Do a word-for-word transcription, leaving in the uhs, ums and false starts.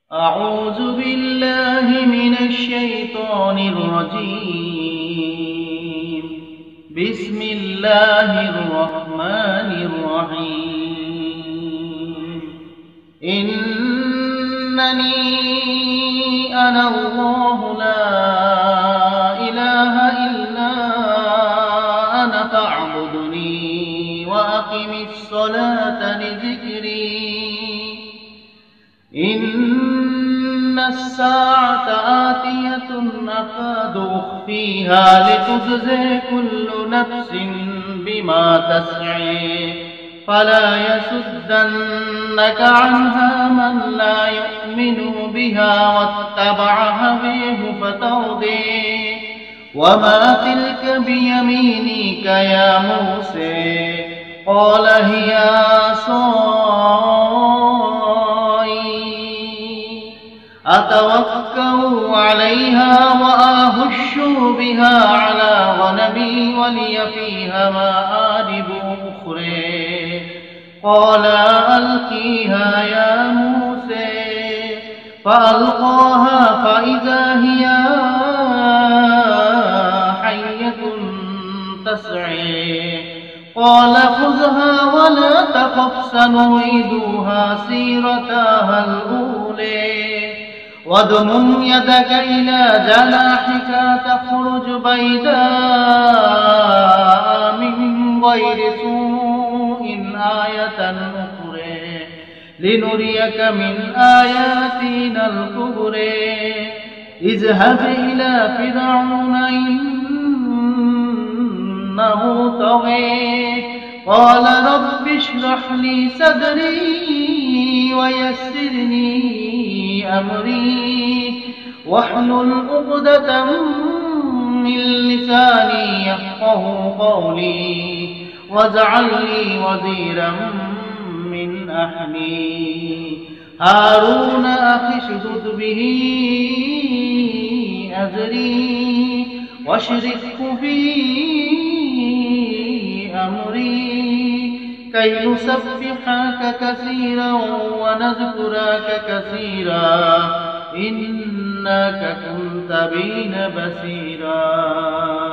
أعوذ بالله من الشيطان الرجيم. بسم الله الرحمن الرحيم. إنني أنا الله لا إله إلا أنا فاعبدني وأقم الصلاة لذكري. إن الساعة آتية أكاد أخفيها لتجزي كل نفس بما تسعي فلا يصدنك عنها من لا يؤمن بها واتبع هويه فتردي. وما تلك بيمينك يا موسى؟ قال هي عصاي أتوكأ عليها وأهش بها على غنمي ولي فيها مآرب أخرى. قال ألقيها يا موسى فألقاها فإذا هي حية تسعى. قال خذها ولا تخف سنعيدها سيرتها الأولى واضمم يدك إلى جناحك تخرج بيضاء من غير سوء آية أخرى لنريك من آياتنا الكبرى. اذهب إلى فرعون إنه طغى. قال رب اشرح لي صدري ويسر لي أمري واحلل عقدة من لساني يفقه قولي واجعل لي وزيرا من أهلي هارون أخي اشدد به أزري واشركه في أمري كي نسبحك كثيرا ونذكرك كثيرا إنك كنت بنا بصيرا.